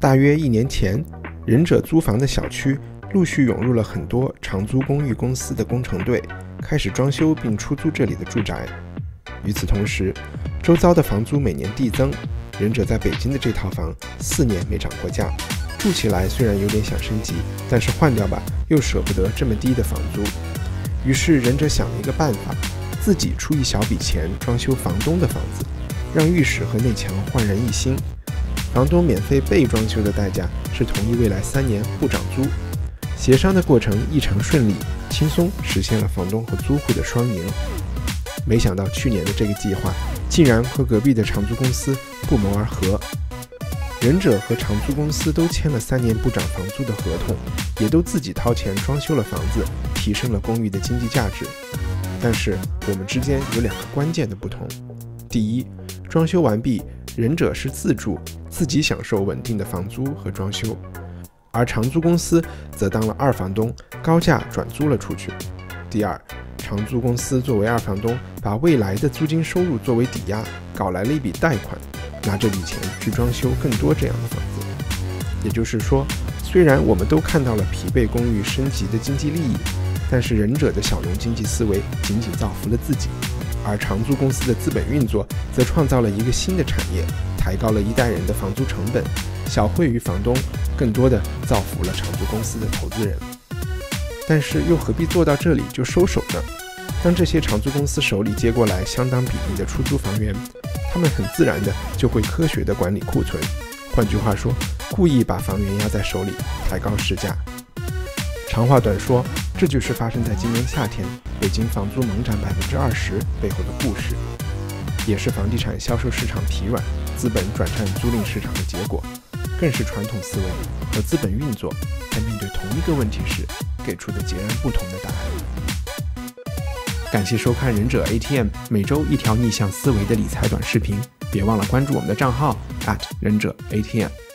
大约1年前，忍者租房的小区陆续涌入了很多长租公寓公司的工程队，开始装修并出租这里的住宅。与此同时，周遭的房租每年递增，忍者在北京的这套房4年没涨过价，住起来虽然有点想升级，但是换掉吧又舍不得这么低的房租。于是忍者想了一个办法，自己出一小笔钱装修房东的房子，让浴室和内墙焕然一新。房东免费被装修的代价是同意未来3年不涨租。协商的过程异常顺利，轻松实现了房东和租户的双赢。没想到去年的这个计划竟然和隔壁的长租公司不谋而合。忍者和长租公司都签了3年不涨房租的合同，也都自己掏钱装修了房子，提升了公寓的经济价值。但是我们之间有2个关键的不同。第一，装修完毕，忍者是自住，自己享受稳定的房租和装修，而长租公司则当了2房东，高价转租了出去。第二，长租公司作为2房东，把未来的租金收入作为抵押，搞来了一笔贷款，拿这笔钱去装修更多这样的房子。也就是说，虽然我们都看到了疲惫公寓升级的经济利益，但是忍者的小农经济思维仅仅造福了自己，而长租公司的资本运作则创造了一个新的产业，抬高了一代人的房租成本，小惠于房东，更多的造福了长租公司的投资人。但是又何必做到这里就收手呢？当这些长租公司手里接过来相当比例的出租房源，他们很自然的就会科学的管理库存，换句话说，故意把房源压在手里，抬高市价。长话短说，这就是发生在今年夏天北京房租猛涨20%背后的故事，也是房地产销售市场疲软，资本转战租赁市场的结果，更是传统思维和资本运作在面对同一个问题时给出的截然不同的答案。感谢收看忍者 ATM， 每周1条逆向思维的理财短视频，别忘了关注我们的账号忍者 ATM。